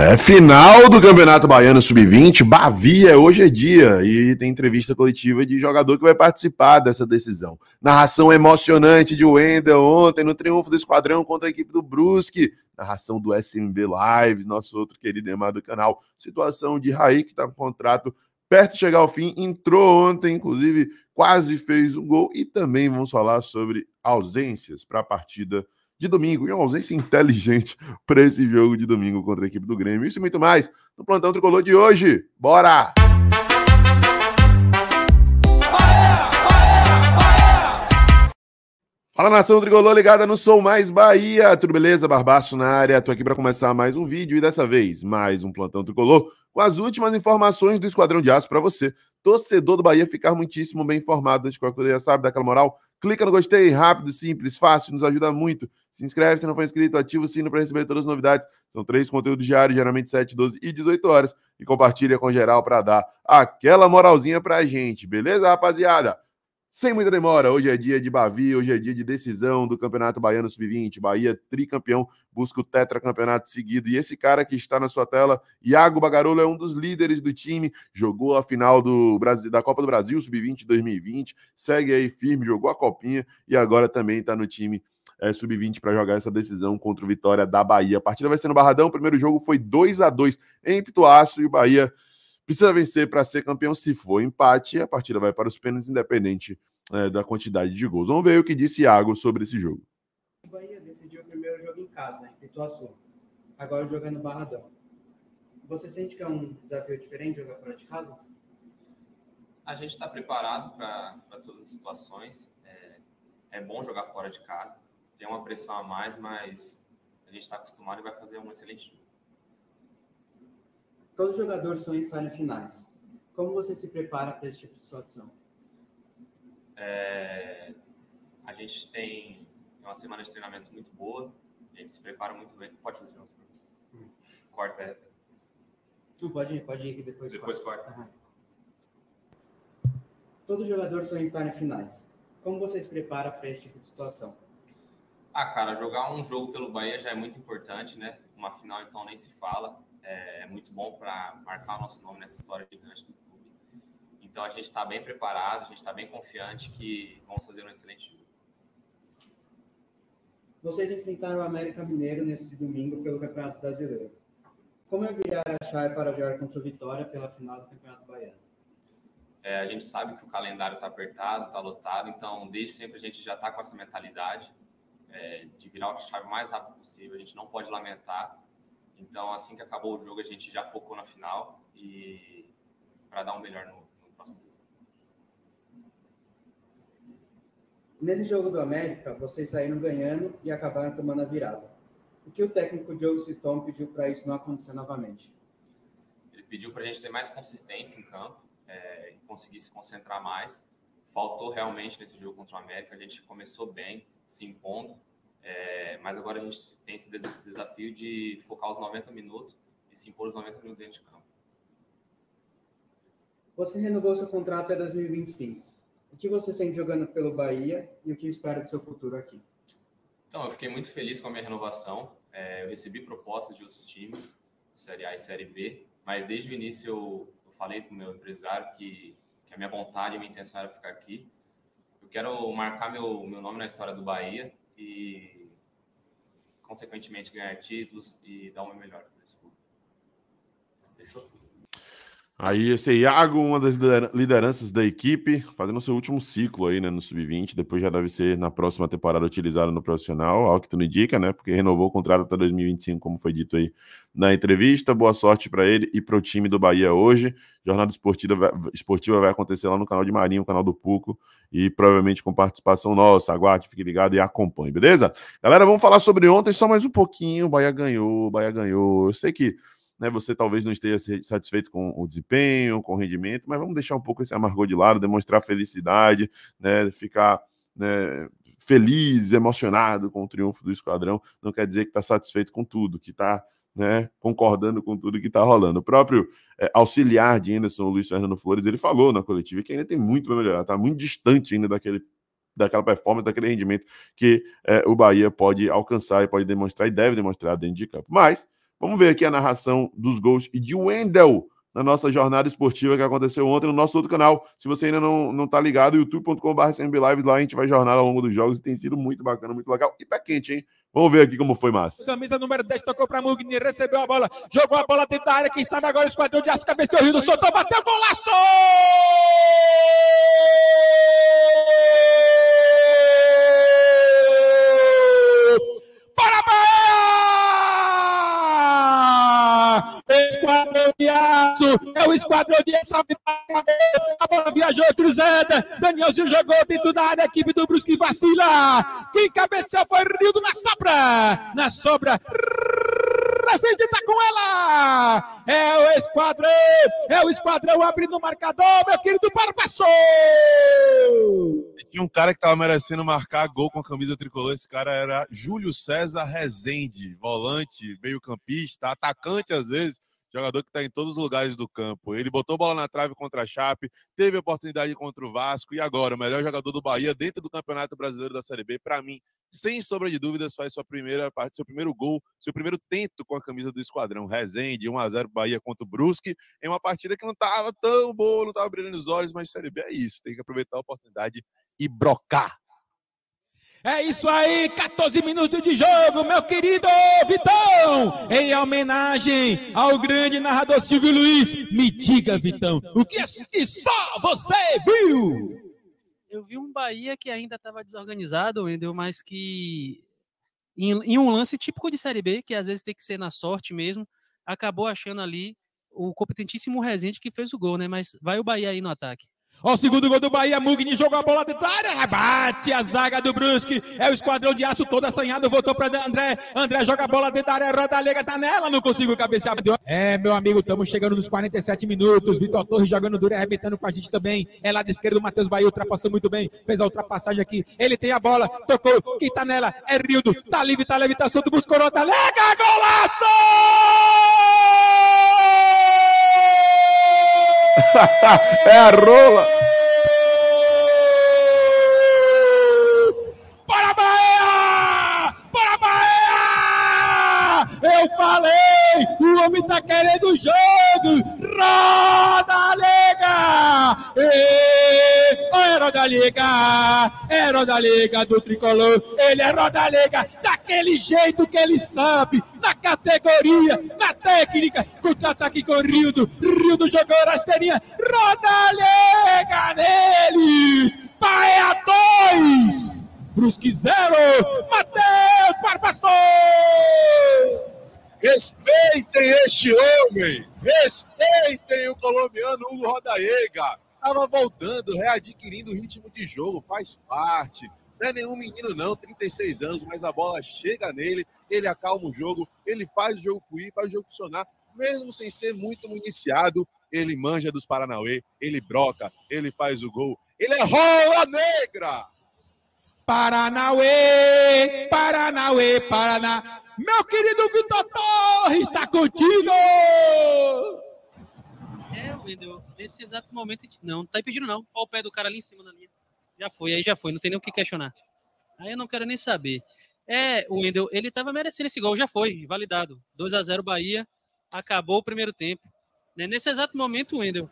Final do Campeonato Baiano Sub-20, Bavia, hoje é dia, e tem entrevista coletiva de jogador que vai participar dessa decisão. Narração emocionante de Wendel ontem no triunfo do Esquadrão contra a equipe do Brusque. Narração do SMB Live, nosso outro querido e amado canal. Situação de Raí, que está com contrato perto de chegar ao fim, entrou ontem, inclusive quase fez um gol. E também vamos falar sobre ausências para a partida de domingo, e uma ausência inteligente para esse jogo de domingo contra a equipe do Grêmio. Isso e muito mais no Plantão Tricolor de hoje. Bora! Fala, nação tricolor ligada no Sou Mais Bahia. Tudo beleza? Barbaço na área. Tô aqui para começar mais um vídeo e dessa vez mais um Plantão Tricolor com as últimas informações do Esquadrão de Aço para você, torcedor do Bahia, ficar muitíssimo bem informado de qualquer coisa, sabe, daquela moral. Clica no gostei, rápido, simples, fácil, nos ajuda muito. Se inscreve se não for inscrito, ativa o sino para receber todas as novidades. São 3 conteúdos diários, geralmente 7, 12 e 18 horas. E compartilha com geral para dar aquela moralzinha pra gente, beleza, rapaziada? Sem muita demora, hoje é dia de Bavi, hoje é dia de decisão do Campeonato Baiano Sub-20. Bahia, tricampeão, busca o tetracampeonato seguido. E esse cara que está na sua tela, Iago Bagarolo, é um dos líderes do time, jogou a final da Copa do Brasil Sub-20 2020, segue aí firme, jogou a copinha e agora também está no time Sub-20 para jogar essa decisão contra o Vitória da Bahia. A partida vai ser no Barradão, o primeiro jogo foi 2-2 em Pituaço e o Bahia precisa vencer para ser campeão. Se for empate, a partida vai para os pênaltis, independente da quantidade de gols. Vamos ver o que disse Iago sobre esse jogo. O Bahia decidiu o primeiro jogo em casa, em Pituaçu. Agora jogando no Barradão. Você sente que é um desafio diferente jogar fora de casa? A gente está preparado para todas as situações. É bom jogar fora de casa. Tem uma pressão a mais, mas a gente está acostumado e vai fazer um excelente jogo. Todos os jogadores sonham estar em finais. Como você se prepara para esse tipo de situação? A gente tem uma semana de treinamento muito boa. A gente se prepara muito bem. Pode fazer junto. Corta essa. Não, pode ir que depois corta. Uhum. Todo jogador sonha estar em finais. Como você se prepara para esse tipo de situação? Cara, jogar um jogo pelo Bahia já é muito importante, né? Uma final, então, nem se fala. É muito bom para marcar o nosso nome nessa história gigante do clube. Então, a gente está bem preparado, a gente está bem confiante que vamos fazer um excelente jogo. Vocês enfrentaram o América Mineiro nesse domingo pelo Campeonato Brasileiro. Como é virar a chave para jogar contra o Vitória pela final do Campeonato Baiano? A gente sabe que o calendário está apertado, está lotado, então desde sempre a gente já está com essa mentalidade de virar a chave o mais rápido possível. A gente não pode lamentar. Então, assim que acabou o jogo, a gente já focou na final e para dar um melhor no próximo jogo. Nesse jogo do América, vocês saíram ganhando e acabaram tomando a virada. O que o técnico Diogo Siston pediu para isso não acontecer novamente? Ele pediu para a gente ter mais consistência em campo e conseguir se concentrar mais. Faltou realmente nesse jogo contra o América. A gente começou bem, se impondo. Mas agora a gente tem esse desafio de focar os 90 minutos e se impor os 90 minutos dentro de campo. Você renovou seu contrato até 2025. O que você sente jogando pelo Bahia e o que espera do seu futuro aqui? Então, eu fiquei muito feliz com a minha renovação. Eu recebi propostas de outros times, Série A e Série B, mas desde o início eu falei para o meu empresário que a minha vontade e a minha intenção era ficar aqui. Eu quero marcar meu nome na história do Bahia e, consequentemente, ganhar títulos e dar o meu melhor para esse clube. Fechou? Aí esse Iago, uma das lideranças da equipe, fazendo seu último ciclo aí, né, no Sub-20, depois já deve ser na próxima temporada utilizado no profissional, ao que tu não indica, né, porque renovou o contrato até 2025, como foi dito aí na entrevista. Boa sorte para ele e para o time do Bahia hoje. Jornada esportiva vai acontecer lá no canal de Marinho, o canal do Puco, e provavelmente com participação nossa. Aguarde, fique ligado e acompanhe, beleza? Galera, vamos falar sobre ontem só mais um pouquinho. O Bahia ganhou. Eu sei que você talvez não esteja satisfeito com o desempenho, com o rendimento, mas vamos deixar um pouco esse amargor de lado, demonstrar felicidade, ficar feliz, emocionado com o triunfo do Esquadrão. Não quer dizer que está satisfeito com tudo, que está concordando com tudo que está rolando. O próprio auxiliar de Anderson, o Luiz Fernando Flores, ele falou na coletiva que ainda tem muito para melhorar, está muito distante ainda daquela performance, daquele rendimento que o Bahia pode alcançar e pode demonstrar e deve demonstrar dentro de campo. Mas Vamos ver aqui a narração dos gols e de Wendel na nossa jornada esportiva que aconteceu ontem no nosso outro canal. Se você ainda não tá ligado, youtube.com/CNBLives, lá a gente vai jornada ao longo dos jogos e tem sido muito bacana, muito legal e pé quente, hein? Vamos ver aqui como foi, Márcio. Camisa número 10, tocou pra Mugni, recebeu a bola, jogou a bola dentro da área, quem sabe agora o Esquadrão de Aço, cabeceou, Rildo, soltou, bateu, golaço! Para Bahia! Esquadrão de Aço, é o Esquadrão de Aço, a bola viajou, cruzada, Danielzinho jogou dentro da área, a equipe do Brusque vacila, quem cabeceou foi Rildo na sobra, Rezende tá com ela, é o Esquadrão abrindo o marcador, meu querido Barbaçou! Tinha um cara que tava merecendo marcar gol com a camisa tricolor, esse cara era Júlio César Rezende, volante, meio-campista, atacante às vezes, jogador que está em todos os lugares do campo. Ele botou bola na trave contra a Chape, teve oportunidade contra o Vasco e agora o melhor jogador do Bahia dentro do Campeonato Brasileiro da Série B, para mim, sem sombra de dúvidas, faz sua primeira parte, seu primeiro gol, seu primeiro tento com a camisa do Esquadrão. Rezende, 1-0 Bahia contra o Brusque, em uma partida que não estava tão boa, não estava brilhando os olhos, mas Série B é isso, tem que aproveitar a oportunidade e brocar. É isso aí, 14 minutos de jogo, meu querido Vitão! Em homenagem ao grande narrador Silvio Luiz, me diga, Vitão, o que só você viu? Eu vi um Bahia que ainda estava desorganizado, Wendel, mas que em um lance típico de Série B, que às vezes tem que ser na sorte mesmo, acabou achando ali o competentíssimo Rezende que fez o gol, né? Mas vai o Bahia aí no ataque. Ó, o segundo gol do Bahia, Mugni jogou a bola dentro da área, rebate a zaga do Brusque, é o Esquadrão de Aço todo assanhado, voltou para André joga a bola dentro da área, Rodalega tá nela, não consigo cabecear. É, meu amigo, estamos chegando nos 47 minutos, Vitor Torres jogando duro, arrebentando com a gente também, é lá de esquerda o Matheus Bahia, ultrapassou muito bem, fez a ultrapassagem aqui, ele tem a bola, tocou, quem tá nela é Rildo, tá livre, tá solto, buscou Rodalega, golaço! É a rola! Para Bahia! Para Bahia! Eu falei! O homem tá querendo o jogo! Rodalega! É Rodalega do Tricolor! Ele é Rodalega daquele jeito que ele sabe! Na categoria, na técnica, contra-ataque com Rildo jogou rasteirinha, Rodalega neles, Bahia 2, Brusque 0, Matheus Barbaçou! Respeitem este homem, respeitem o colombiano Hugo Rodalega, estava voltando, readquirindo o ritmo de jogo, faz parte, não é nenhum menino não, 36 anos, mas a bola chega nele, ele acalma o jogo, ele faz o jogo fluir, faz o jogo funcionar, mesmo sem ser muito municiado, ele manja dos Paranauê, ele broca, ele faz o gol, ele é rola negra! Paranauê, Paraná, meu querido Vitor Torres, está contigo! Wendel, nesse exato momento, não tá impedindo não, olha o pé do cara ali em cima da linha, já foi, não tem nem o que questionar, aí eu não quero nem saber. O Wendel, ele estava merecendo esse gol, já foi, validado. 2-0 Bahia, acabou o primeiro tempo. Nesse exato momento, Wendel,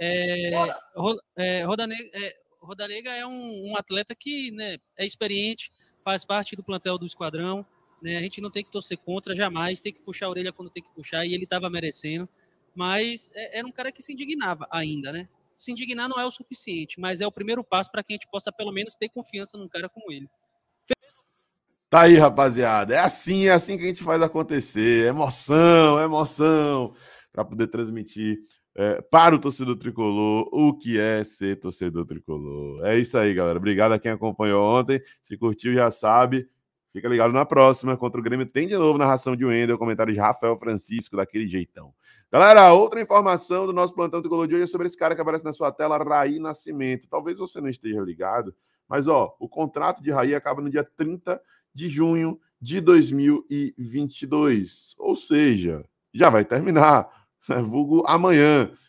Rodalega é um atleta que, né, é experiente, faz parte do plantel do Esquadrão, né, a gente não tem que torcer contra, jamais, tem que puxar a orelha quando tem que puxar, e ele estava merecendo, mas era um cara que se indignava ainda, né? Se indignar não é o suficiente, mas é o primeiro passo para que a gente possa, pelo menos, ter confiança num cara como ele. Tá aí, rapaziada. É assim que a gente faz acontecer. Emoção, para poder transmitir para o torcedor tricolor o que é ser torcedor tricolor. É isso aí, galera. Obrigado a quem acompanhou ontem. Se curtiu, já sabe. Fica ligado na próxima. Contra o Grêmio tem de novo narração de Wendel, comentário de Rafael Francisco, daquele jeitão. Galera, outra informação do nosso plantão tricolor de hoje é sobre esse cara que aparece na sua tela, Raí Nascimento. Talvez você não esteja ligado, mas o contrato de Raí acaba no dia 30 de junho de 2022, ou seja, já vai terminar, vulgo amanhã.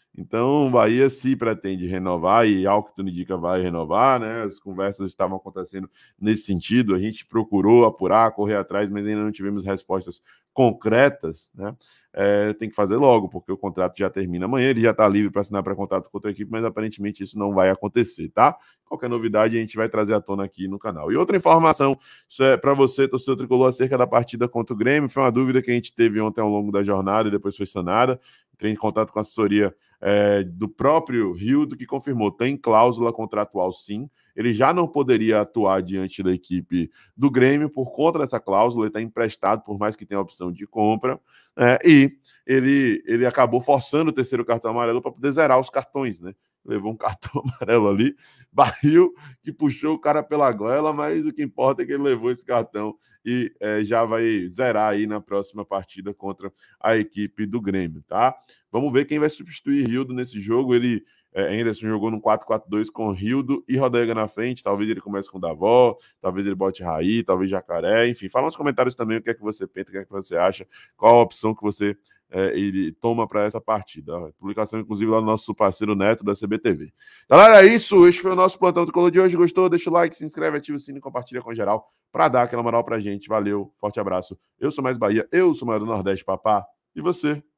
Então, o Bahia se pretende renovar, e ao que tudo indica vai renovar, né? As conversas estavam acontecendo nesse sentido, a gente procurou apurar, correr atrás, mas ainda não tivemos respostas concretas, né? Tem que fazer logo, porque o contrato já termina amanhã, ele já está livre para assinar pré-contrato com outra equipe, mas aparentemente isso não vai acontecer, tá? Qualquer novidade a gente vai trazer à tona aqui no canal. E outra informação, isso é para você, torcedor tricolor, acerca da partida contra o Grêmio, foi uma dúvida que a gente teve ontem ao longo da jornada e depois foi sanada. Entrei em contato com a assessoria do próprio Rildo, que confirmou, tem cláusula contratual sim, ele já não poderia atuar diante da equipe do Grêmio por conta dessa cláusula, ele está emprestado, por mais que tenha a opção de compra, e ele acabou forçando o terceiro cartão amarelo para poder zerar os cartões, né? Levou um cartão amarelo ali, barril, que puxou o cara pela goela, mas o que importa é que ele levou esse cartão e já vai zerar aí na próxima partida contra a equipe do Grêmio, tá? Vamos ver quem vai substituir Rildo nesse jogo. Ele Henderson jogou no 4-4-2 com Rildo e Rodallega na frente. Talvez ele comece com Davó, talvez ele bote Raí, talvez Jacaré, enfim. Fala nos comentários também o que é que você pensa, o que é que você acha, qual a opção que você ele toma para essa partida. A publicação, inclusive, lá no nosso parceiro Neto da CBTV. Galera, é isso. Este foi o nosso Plantão Tricolor de hoje. Gostou? Deixa o like, se inscreve, ativa o sino e compartilha com geral para dar aquela moral pra gente. Valeu, forte abraço. Eu sou Mais Bahia, eu sou o maior do Nordeste, papá. E você?